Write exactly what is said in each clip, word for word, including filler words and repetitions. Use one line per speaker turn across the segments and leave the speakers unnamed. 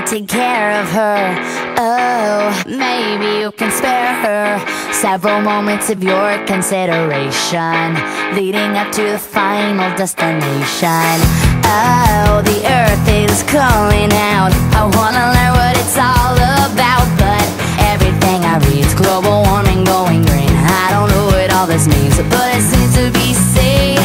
take care of her. Oh, maybe you can spare her several moments of your consideration, leading up to the final destination. Oh, the earth is calling out. I wanna learn what it's all about, but everything I read's global warming, going green. I don't know what all this means, but it seems to be saying,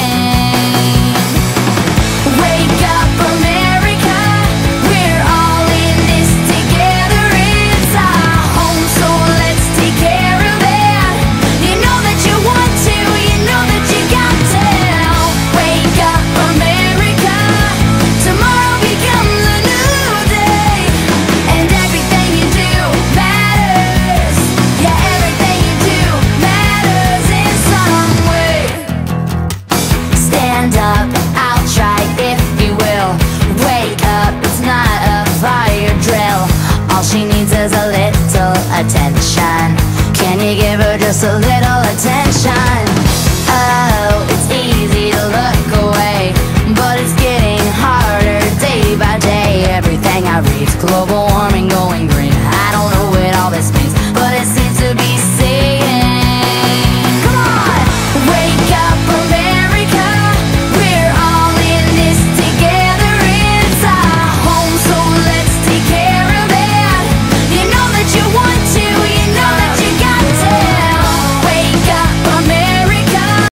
wake up, America, we're all in this together. It's our home, so let's take care of it. You know that you want to, you know that you got to. Wake up, America, tomorrow becomes a new day, and everything you do matters. Yeah, everything you do matters in some way. Stand up, I'll try if you will. Wake up, it's not a fire drill. All she needs is a little attention. Can you give her just a little